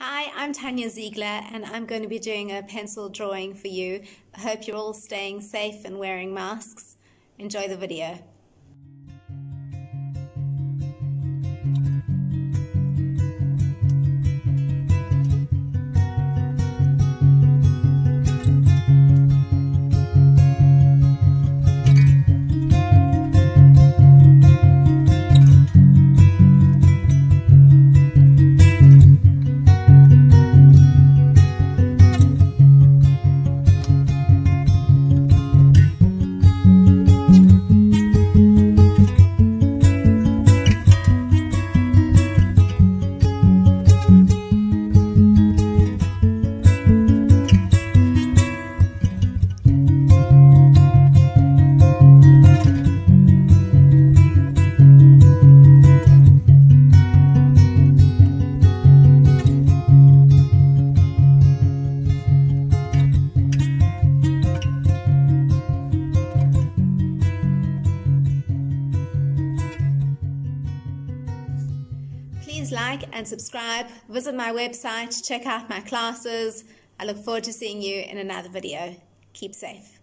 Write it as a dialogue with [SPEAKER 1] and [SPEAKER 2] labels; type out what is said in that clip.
[SPEAKER 1] Hi, I'm Tanya Ziegler and I'm going to be doing a pencil drawing for you. I hope you're all staying safe and wearing masks. Enjoy the video. Please like and subscribe, visit my website, check out my classes. I look forward to seeing you in another video. Keep safe.